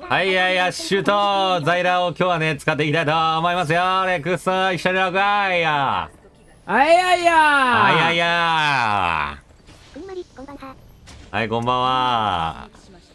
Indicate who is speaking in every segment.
Speaker 1: はいやいや、シュートザイラを今日はね、使っていきたいと思いますよ。レックス、一緒にやろうかいや。
Speaker 2: あいやいや
Speaker 1: はいやいや。
Speaker 3: ふんまり、こんばんは。
Speaker 1: はい、こんばんは。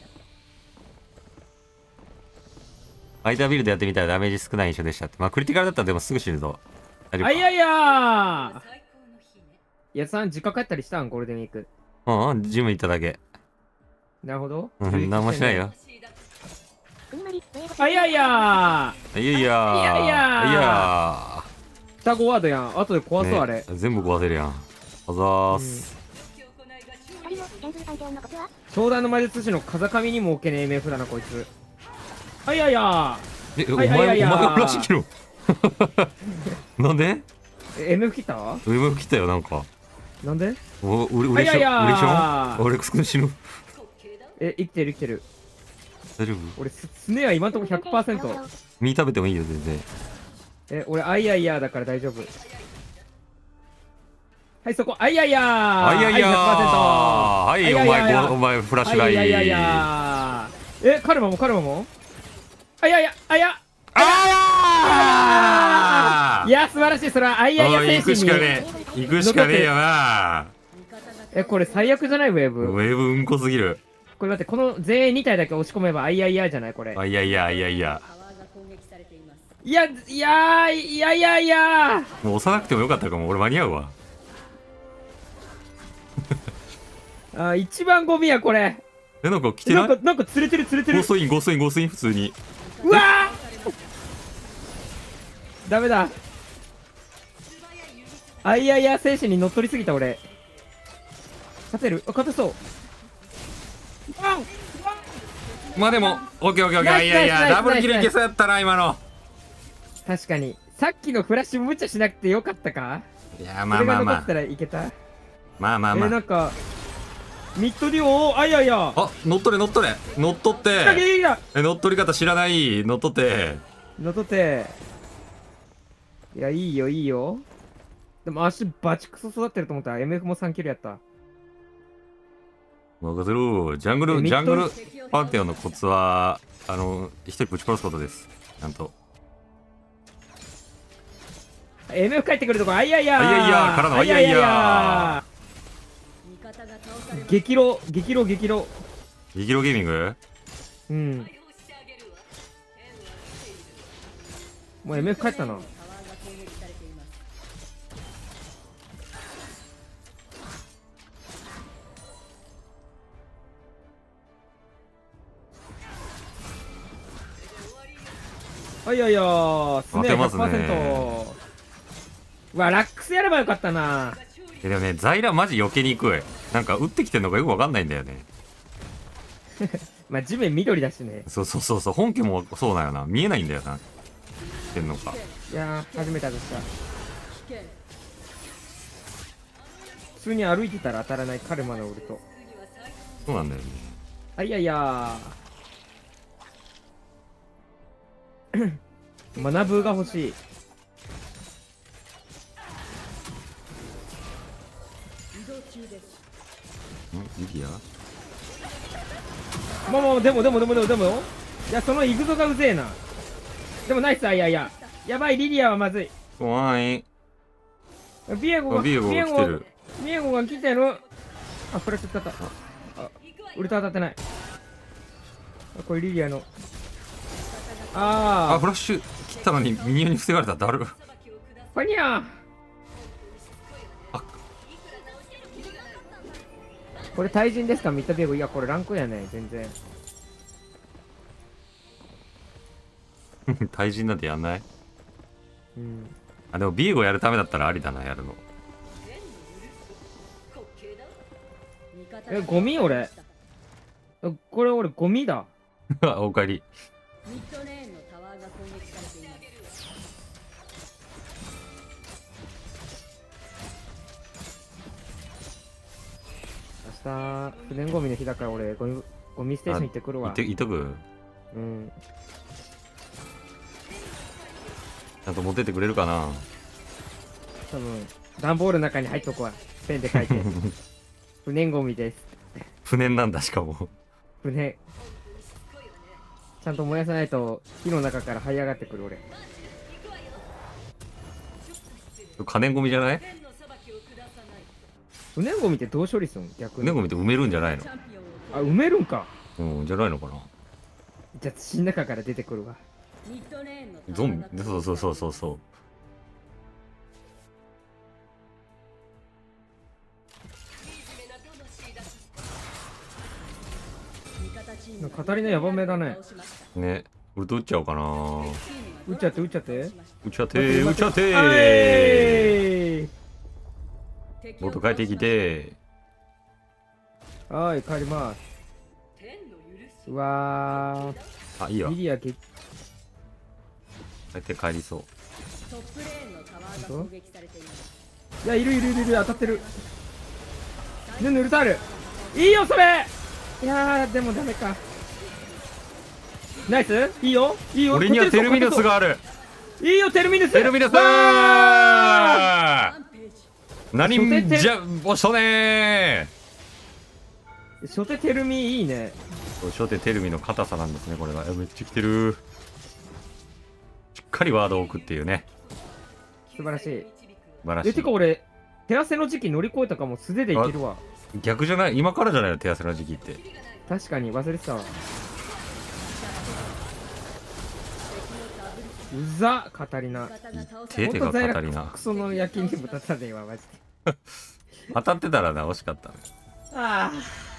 Speaker 1: ファイタービルドやってみたらダメージ少ない印象でしたって。まあ、クリティカルだったらでもすぐ死ぬぞ。大丈夫か。
Speaker 2: あいやいやいやさん、実家帰ったりしたんゴールデンウィーク。
Speaker 1: うん、ジム行っただけ。
Speaker 2: なるほど。
Speaker 1: うん、なんもしないよ。
Speaker 3: ふんまり、
Speaker 2: あいやいや
Speaker 1: いやいや。い
Speaker 2: やいや
Speaker 1: いや。
Speaker 2: 双子ワードやん。後で壊そう、あれ。
Speaker 1: ね、全部壊せるやん。あざーす。
Speaker 3: 二人の天空参上のコツは
Speaker 2: 商談の魔術師の風上にも置けねえ MF だな、こいつ。あいやいや
Speaker 1: え、お
Speaker 2: はいはいはい
Speaker 1: 前、お前
Speaker 2: はい
Speaker 1: がフラッシュ切ろなんで
Speaker 2: MF 切った
Speaker 1: 上切ったよ、なんか。
Speaker 2: なんで
Speaker 1: 嬉しょ嬉しょ俺、く死ぬ。
Speaker 2: 生きてる生きてる。
Speaker 1: 大丈夫
Speaker 2: 俺、スネは今んとこ 100%。
Speaker 1: 身食べてもいいよ、全然。
Speaker 2: 俺、あいやいやだから大丈夫。はい、そこ、あいやいや
Speaker 1: あいやいや
Speaker 2: 100%
Speaker 1: はい、お前、フラッシュがいい。
Speaker 2: いやいやいやカルマもあいやいや
Speaker 1: あ
Speaker 2: いや、素晴らしい、それは、あいやいや
Speaker 1: 行く
Speaker 2: 精神に。
Speaker 1: しかねえ。行くしかねえよな。
Speaker 2: これ最悪じゃないウェーブ。
Speaker 1: ウェーブうんこすぎる。
Speaker 2: これ待って、この全員2体だけ押し込めば、あいやいやじゃないこれ。
Speaker 1: あ、いやいやいやいや。
Speaker 2: いや、いやいやいやいや
Speaker 1: もう押さなくてもよかったかも。俺間に合うわ。
Speaker 2: 一番ゴミや、これ。
Speaker 1: なんか来てない
Speaker 2: なんか釣れてる。
Speaker 1: ゴーストイン、普通に。
Speaker 2: うわダメだ。あいやいや精神に乗っ取りすぎた、俺。勝てそう。
Speaker 1: まあでも、オッケー。いやいや、ダブルキルいけそうやったな、今の。
Speaker 2: 確かに。さっきのフラッシュ無茶しなくてよかったか。
Speaker 1: いや、まあ。
Speaker 2: それが残ったらいけた。
Speaker 1: まあ。
Speaker 2: なんか、ミッドデュオ、あいやいや。
Speaker 1: あ、乗っ取って。乗っ取って。乗っ取り方知らない。乗っ取って。
Speaker 2: いや、いいよ。でも足バチクソ育ってると思ったら MF も3キルやった。
Speaker 1: 任せろ。ジャングルパンテオンのコツは、一人ぶち殺すことです。ちゃんと。
Speaker 2: MF 帰ってくるとこ、あいやいや
Speaker 1: からのあいやいや
Speaker 2: 激ロ
Speaker 1: 激ロゲーミング
Speaker 2: もう MF 帰ったな。あいやいやスネー 100%。うわ、ラックスやればよかったな。
Speaker 1: でもね、ザイラマジ避けにくい。なんか打ってきてんのかよくわかんないんだよね。
Speaker 2: まあ地面緑だしね。
Speaker 1: そう。本家もそうだよな。見えないんだよな。ってんのか。
Speaker 2: いやー、初めて外した。普通に歩いてたら当たらないカルマのウルト。
Speaker 1: そうなんだよね。
Speaker 2: あいやいや学ぶが欲しい。
Speaker 1: ユリア
Speaker 2: もうでもいや、そのイグゾがうぜえな。でもナイス。あいやいややばい、リリアはまずい。
Speaker 1: 怖い。
Speaker 2: ビエゴが来てる。あ、フラッシュ使った。ウルト当たってない。これリリアの。フ
Speaker 1: ラッシュ切ったのにミニオンに防がれた。だる。
Speaker 2: パニャー。これ対人ですか、ミッドビエゴ。いや、これランクやね、全然。
Speaker 1: 対人なんてやんない。でもビエゴやるためだったらありだな、やるの。
Speaker 2: ゴミ俺。これ俺ゴミだ。
Speaker 1: おかえり。
Speaker 2: 明日不燃ゴミの日だから俺ゴミステーション行ってくるわ。
Speaker 1: 行っとく。ちゃんと持ってってくれるかな。
Speaker 2: 多分段ボールの中に入っとくわ。ペンで書いて。不燃ゴミです。
Speaker 1: 不燃なんだ、しかも。
Speaker 2: 不燃。 ちゃんと燃やさないと火の中から這い上がってくる俺。
Speaker 1: 可燃ゴミじゃない？
Speaker 2: 不燃ゴミってどう処理するの逆に。
Speaker 1: 不燃ゴミって埋めるんじゃないの？
Speaker 2: あ、埋めるんか。
Speaker 1: うん、じゃないのかな。
Speaker 2: じゃあ土の中から出てくるわ。
Speaker 1: ゾンビ、そうそうそうそうそう。
Speaker 2: カタリナヤバめだね。
Speaker 1: ね、俺と撃っちゃおうかな。
Speaker 2: 撃っちゃって撃っちゃって。
Speaker 1: 撃っちゃってー、撃っちゃって
Speaker 2: は
Speaker 1: ー。
Speaker 2: い
Speaker 1: 元帰ってきて。
Speaker 2: はい帰ります。うわ
Speaker 1: あ、いい
Speaker 2: ー
Speaker 1: わ。
Speaker 2: リリアけ。
Speaker 1: 帰って帰りそう。
Speaker 2: いやいるいるいるいる、当たってる。ヌヌルタールいいよそれ。いやーでもダメか。ナイス、いいよいいよ。
Speaker 1: 俺にはテルミナスがある。
Speaker 2: いいよテルミナス。
Speaker 1: テルミナス
Speaker 2: わ
Speaker 1: 何じゃおしょね
Speaker 2: ー初手テルミいいね。
Speaker 1: ー。初手テルミの硬さなんですねこれは。めっちゃ来てる。しっかりワードを置くっていうね。
Speaker 2: 素晴らしい。
Speaker 1: 素晴らしい。
Speaker 2: てか俺手汗の時期乗り越えたかも。素手でいけるわ。
Speaker 1: 逆じゃない？今からじゃないの？手汗の時期って。
Speaker 2: 確かに忘れてたわ。うざカタリナ。
Speaker 1: 手でかカタリナ
Speaker 2: ク。ソの焼き肉立たねえわマジで。
Speaker 1: 当たってたらな、惜しかったね。
Speaker 2: あ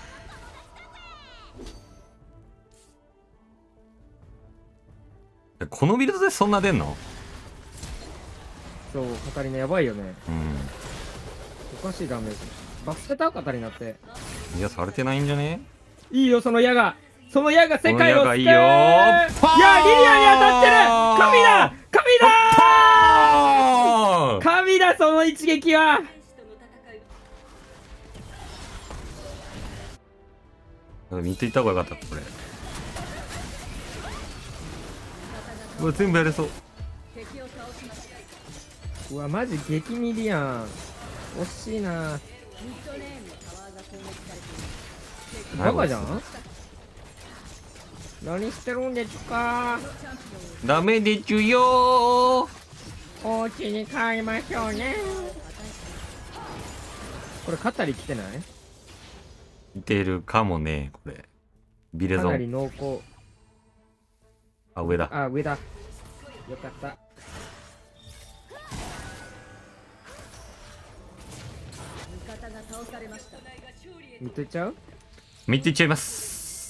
Speaker 1: このビルドでそんな出んの？
Speaker 2: そうカタリナやばいよね。
Speaker 1: うん。
Speaker 2: おかしいダメージ。バスケタカタリナって。
Speaker 1: いや、されてないんじゃね？
Speaker 2: いいよその矢が。その矢が世界を救う。
Speaker 1: いいよー。いや、
Speaker 2: リリアに当たってる。神だ神だ神だその一撃は。
Speaker 1: 見ていった方がよかったこれ。うわ、全部やれそう。
Speaker 2: うわマジ激ミリやん。惜しいな。バカじゃん。何してるんですか。
Speaker 1: ダメでちゅよー。
Speaker 2: お家に帰りましょうね。これカタリ来てない？
Speaker 1: いてるかもねこれ。ビレゾ
Speaker 2: かなり
Speaker 1: ン。
Speaker 2: 濃厚。
Speaker 1: あ、上だ。
Speaker 2: あ、上だ。よかった。見といちゃう？
Speaker 1: 見ていっちゃいます。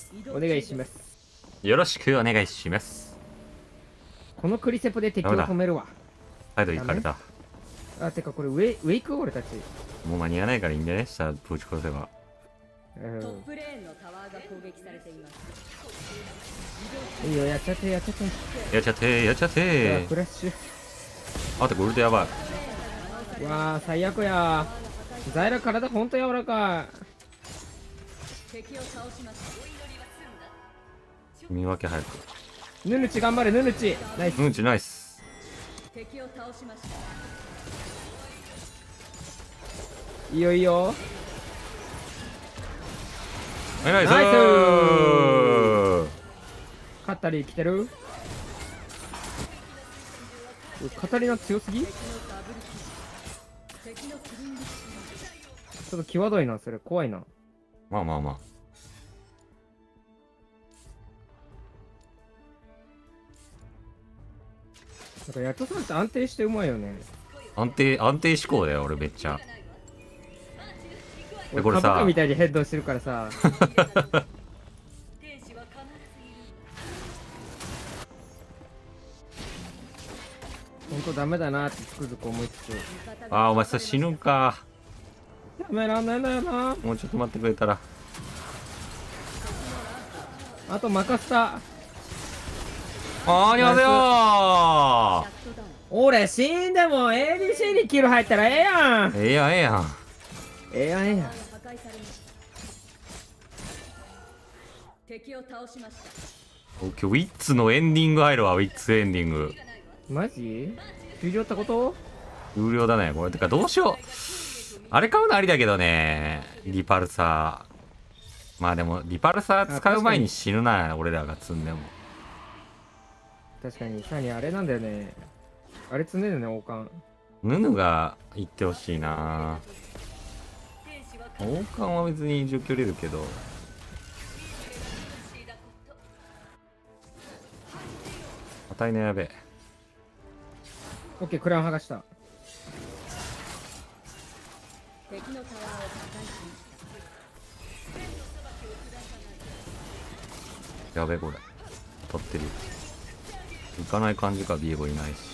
Speaker 2: お願いします。
Speaker 1: よろしくお願いします。
Speaker 2: このクリセポで敵を止めるわ。
Speaker 1: サイド行かれた。
Speaker 2: あ、てかこれウェイク俺たち。
Speaker 1: もう間に合わないからいいんじゃね？下ぶち殺せば。
Speaker 2: いいよ、やっちゃってやっちゃって。
Speaker 1: やっちゃってやっちゃって
Speaker 2: フラッシュ。
Speaker 1: あ、てかウルトやばい。
Speaker 2: うわー最悪や。ザイラ体ほんと柔らかい。
Speaker 1: 見分け早く。
Speaker 2: ヌヌチ頑張れヌヌチ。ナイス。
Speaker 1: ヌンチナイス。
Speaker 2: いいよいいよ。
Speaker 1: ナイス。
Speaker 2: ナイス。カタリ来てる。カタリナ強すぎ。ちょっと際どいなそれ。怖いな。
Speaker 1: まあまあまあ。
Speaker 2: なんかヤトさんって安定してうまいよね。
Speaker 1: 安定志向だよ俺めっちゃ。
Speaker 2: 俺
Speaker 1: これさ
Speaker 2: カブカみたいにヘッドしてるからさ。ほんとダメだなってつくづく思いつつ。
Speaker 1: あーお前それ死ぬんか。
Speaker 2: やめらんないんだよな。
Speaker 1: もうちょっと待ってくれたら。
Speaker 2: あと任せた。
Speaker 1: ありますよ
Speaker 2: 俺死んでも ABC にキル入ったらええやん。
Speaker 1: ええやんええやん。
Speaker 2: ええやんええやん。
Speaker 1: 今日ウィッツのエンディング入るわ。ウィッツエンディング
Speaker 2: マジ終了ってこと？
Speaker 1: 有料だねこれ。てかどうしよう。あれ買うのありだけどね。リパルサー。まあでもリパルサー使う前に死ぬな俺らが積んでも。
Speaker 2: 確かにサニーあれなんだよね。あれ積んでるね、王冠。
Speaker 1: ヌヌが行ってほしいな。王冠は別に除去れるけど。値のやべえ。
Speaker 2: オッケー、クラウン剥がした。
Speaker 1: やべえ、これ当たってる。行かない感じか。ビエゴいないし。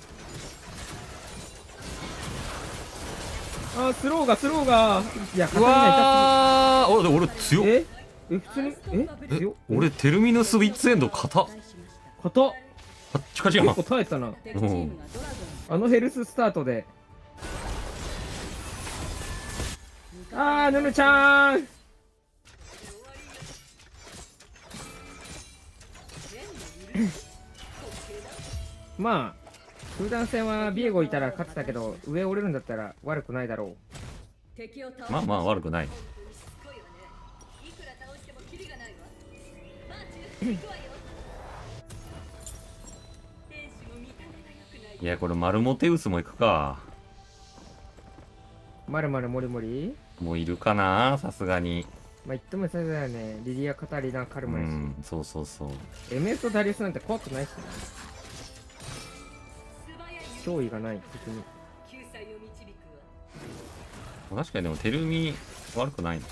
Speaker 2: あー、スローがいや、
Speaker 1: うわー、俺強っ。
Speaker 2: 普通に強っ。
Speaker 1: 俺テルミヌスウィッツエンド硬っ。
Speaker 2: 硬っ。
Speaker 1: カッチカチやん。
Speaker 2: 結構耐えたな。
Speaker 1: うん。
Speaker 2: あのヘルススタートで。あー、ヌヌちゃーん。まあ空団戦はビエゴいたら勝ってたけど、上折れるんだったら悪くないだろ
Speaker 1: う。まあまあ悪くない。いや、これマルモテウスも行くか。
Speaker 2: まるまるもりもり
Speaker 1: もういるかな、さすがに。
Speaker 2: まあ言ってもそうだよね。リリア・カタリナ・カルマやし、
Speaker 1: そうそうそう。
Speaker 2: MS とダリウスなんて怖くないしね。脅威がない敵に。
Speaker 1: 確かにでもテルミ悪くないの。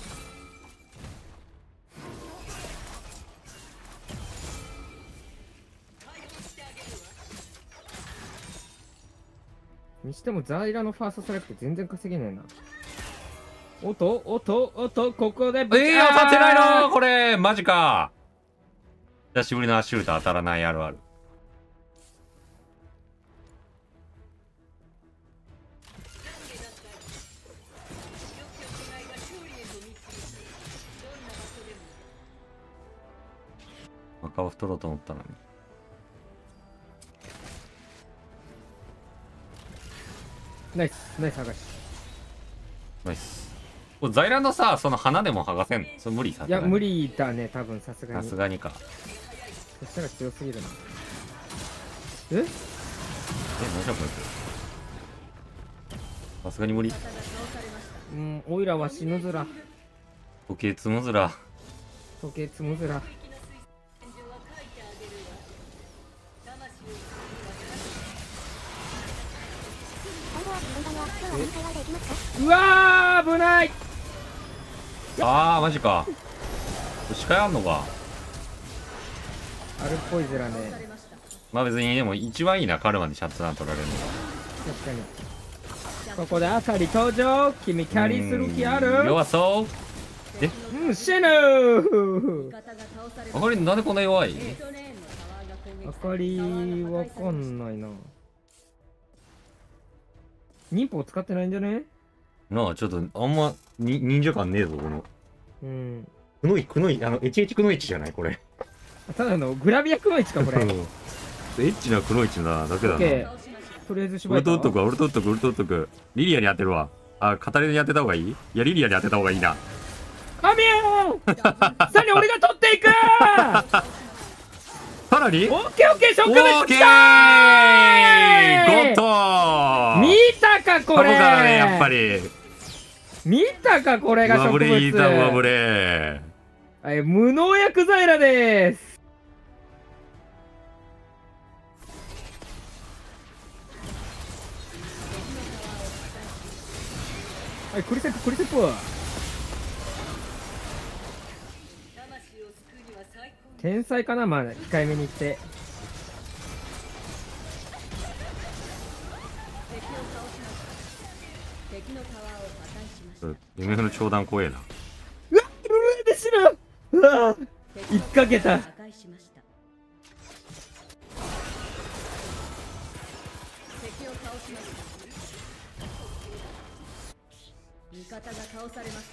Speaker 2: にしてもザイラのファーストストライクって全然稼げねえな。おっとここで
Speaker 1: 当たってないのこれ。マジか。久しぶりのアシュート当たらないあるある。赤を太ろうと思ったのに。
Speaker 2: ナイス剥がし。
Speaker 1: ナイス。これザイラのさ、その花でも剥がせんの？それ無理さ。
Speaker 2: いや無理だね、多分さすがに。
Speaker 1: さすがにか。
Speaker 2: そしたら強すぎるな。
Speaker 1: 何じゃこいつ。さすがに無理。
Speaker 2: オイラは死ぬずら。
Speaker 1: 時計積むずら。
Speaker 2: 時計積むずら。うわー、危ない。
Speaker 1: あー、マジか。視界あんのか。
Speaker 2: あるっぽいずらね。
Speaker 1: まあ別にでも一番いいな、カルマでシャットダウン取られるのが。
Speaker 2: 確かに。ここでアカリ登場。君キャリーする気ある？
Speaker 1: 弱そう。
Speaker 2: 死ぬー。
Speaker 1: あかりなんでこんな弱い？
Speaker 2: あかりわかんないな。忍法使ってないんじゃね？
Speaker 1: なあ、ちょっとあんま忍者感ねえぞ、この。くのい、エチエチくのいちじゃないこれ。
Speaker 2: ただのグラビアくのいちか、これ。
Speaker 1: エッチなくのいちなだけだな。
Speaker 2: とりあえず縛
Speaker 1: る。俺取っとく。リリアに当てるわ。あ、カタリナに当てた方がいい？いや、リリアに当てた方がいいな。
Speaker 2: 神よーさに俺が取っていくー
Speaker 1: さらに
Speaker 2: オッケー植物きた
Speaker 1: ーゴッド
Speaker 2: 見たかこれ
Speaker 1: からね、やっぱり。
Speaker 2: 見たかこれが植物。
Speaker 1: 上振れ。
Speaker 2: 無農薬ザイラでーす。クリセップ天才かな。まあ控えめに言って。
Speaker 1: MF の長弾怖えな。
Speaker 2: うわっ、ルルで死ぬ。うわっかけた。
Speaker 4: 味方が倒されました。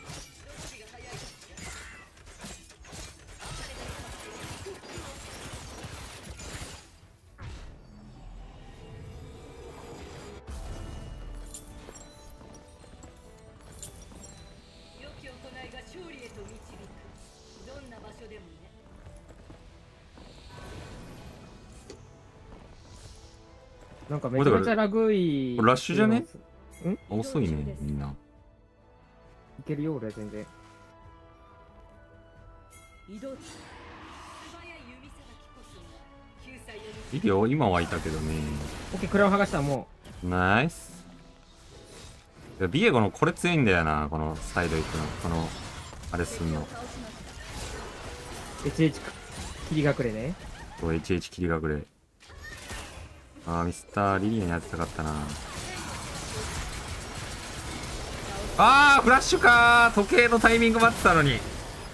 Speaker 4: 良き行いが勝利へと導く。どんな場所でもね。
Speaker 2: なんかめちゃめちゃラグい。
Speaker 1: これラッシュじゃね？
Speaker 2: ん？
Speaker 1: 遅いね、みんな。
Speaker 2: いけるよ、俺は全然。
Speaker 4: 移動素早い弓さばきこそが9歳より
Speaker 1: いいよ、今はいたけどね。
Speaker 2: オッケー、クラを剥がした、も
Speaker 1: ナイス。ビエゴのこれ強いんだよな、このサイド行くの。この、あれすんの。
Speaker 2: う。HH 切り隠れね。
Speaker 1: HH 切り隠れ。あー、ミスターリリアに当てたかったな。あー、フラッシュかー。時計のタイミング待ってたのに。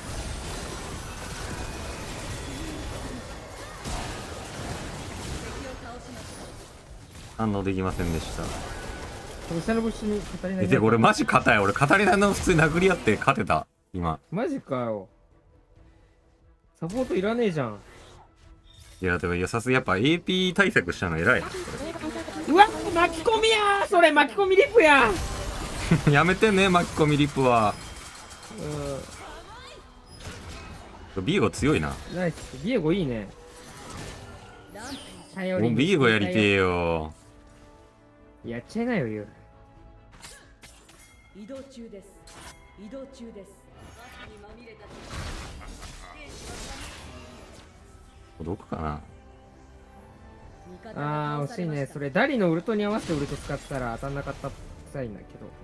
Speaker 1: 反応できませんでした。
Speaker 2: 下の部署に語りない。
Speaker 1: で、俺マジ硬い。俺、カタリナの普通に殴り合って勝てた。今。
Speaker 2: マジかよ。サポートいらねえじゃん。
Speaker 1: いや、でも、いや、さすがやっぱ AP 対策したの偉い。
Speaker 2: うわ巻き込みやー、それ巻き込みリップやー。
Speaker 1: やめてね、巻き込みリップは。ビエゴ強いな。
Speaker 2: ナイス。ビエゴいいね。
Speaker 1: もうビエゴやりてえよ。
Speaker 2: やっちゃいなよ、ユ
Speaker 4: 移動中です。移動中です。汗にまみれた
Speaker 1: どこかな。
Speaker 2: あー、惜しいね。それ、ダリのウルトに合わせてウルト使ったら当たんなかったっぽいんだけど。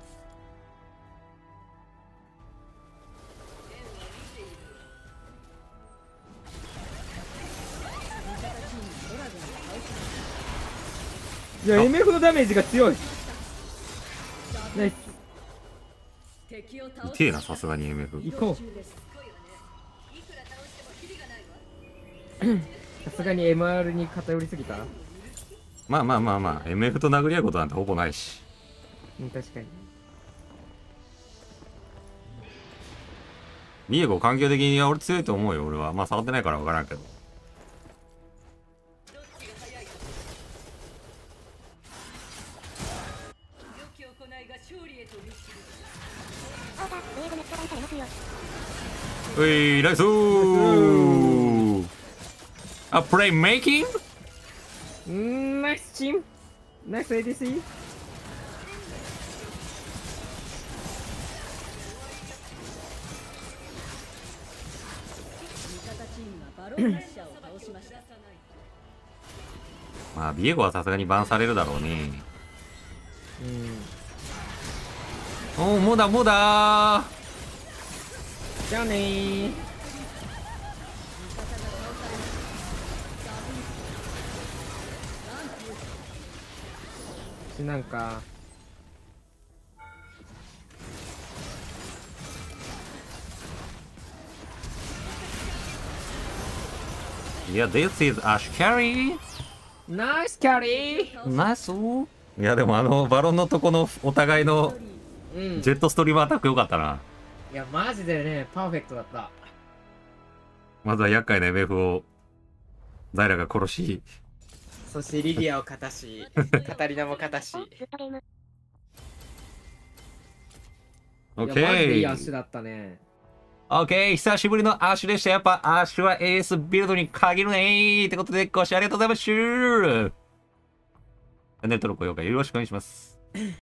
Speaker 2: いや、MF のダメージが強い。ナイス。
Speaker 4: 敵を倒
Speaker 1: 痛えな、さすがに MF。
Speaker 2: 行こう。さすがに MR に偏りすぎた。
Speaker 1: まあまあまあまあ、MF と殴り合うことなんてほぼないし。
Speaker 2: うん、確かに。
Speaker 1: ビエゴ環境的に俺強いと思うよ、俺は。まあ触ってないから分からんけど。うい、ナイスー。あ、プレイメイキング？
Speaker 2: ナイスチーム。ナイス ADC。
Speaker 1: まあ、ビエゴはさすがにバンされるだろうね。おお、もうだ、もうだー。
Speaker 2: じゃあねー。なんか
Speaker 1: いや、This is Ash Carry。
Speaker 2: ナイスキャリー。
Speaker 1: ナイス。いや、でもバロンのとこのお互いのジェットストリームアタックよかったな。
Speaker 2: いや、マジでね、パーフェクトだった。
Speaker 1: まずは厄介な MF をザイラが殺し、
Speaker 2: そしてリディアを勝たし、カタリナも勝たし。
Speaker 1: オッ
Speaker 2: いやマジでいい
Speaker 1: ケー。
Speaker 2: アッシュだったね。
Speaker 1: オッケー、久しぶりのアッシュでした。やっぱアッシュはエースビルドに限るねー。ってことで、ご視聴ありがとうございました。チャンネル登録、高評価よろしくお願いします。